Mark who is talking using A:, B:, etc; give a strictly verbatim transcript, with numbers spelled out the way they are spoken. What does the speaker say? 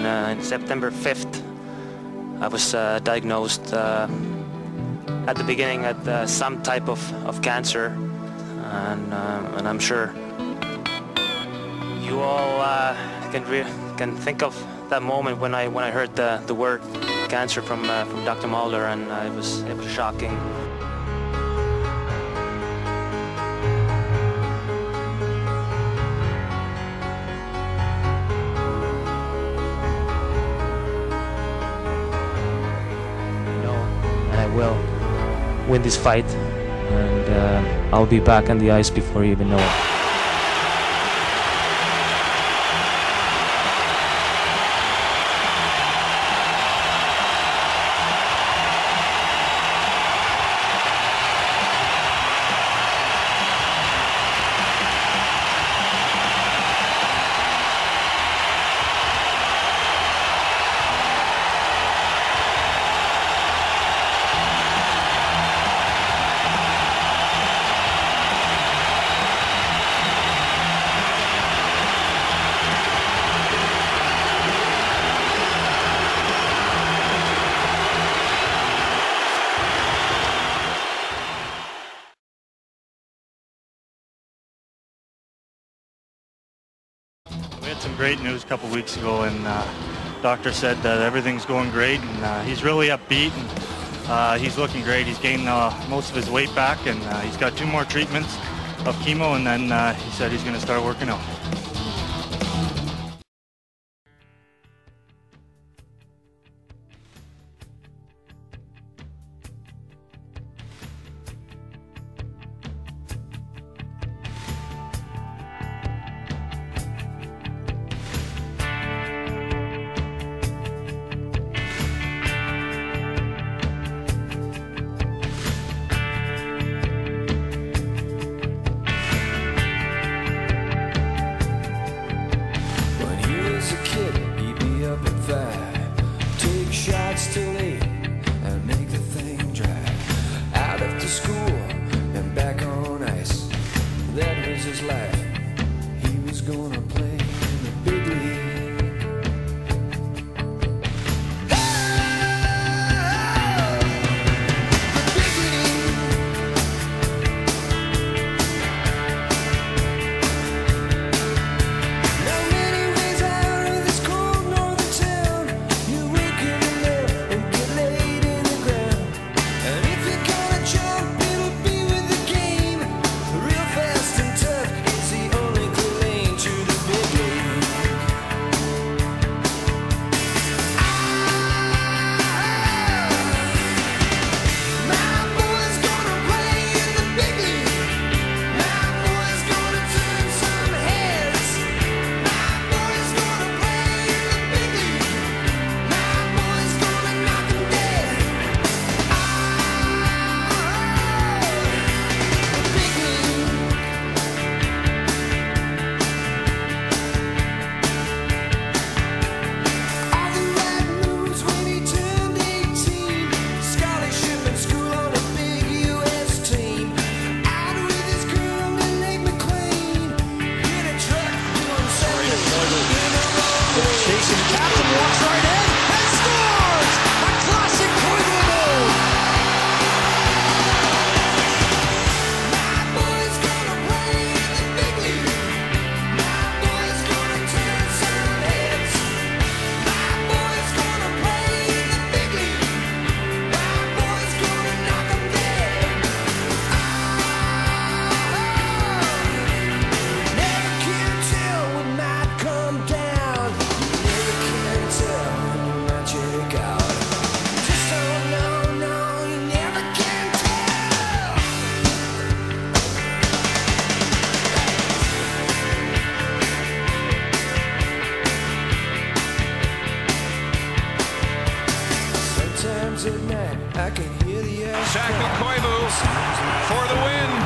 A: on uh, September fifth. I was uh, diagnosed uh, at the beginning at uh, some type of, of cancer, and, uh, and I'm sure you all uh, can re can think of that moment when I when I heard the the word cancer from uh, from Doctor Mulder, and uh, it was it was shocking. And I will win this fight, and uh, I'll be back on the ice before you even know it.
B: We had some great news a couple weeks ago, and uh, doctor said that everything's going great, and uh, he's really upbeat, and uh, he's looking great. He's gained uh, most of his weight back, and uh, he's got two more treatments of chemo, and then uh, he said he's going to start working out.
C: Take shots till eight and make the thing drag. Out after school and back on ice. That was his life. He was gonna play in the big league.
D: Captain walks right in and scores! A classic Koivu move! My boy's gonna play in the big league. My boy's gonna turn some heads. My boy's gonna play in the big league. My boy's gonna knock 'em dead. Oh, never can tell what might come down.
C: Sometimes at night I can hear the air.
E: Jackie Koivu for the win.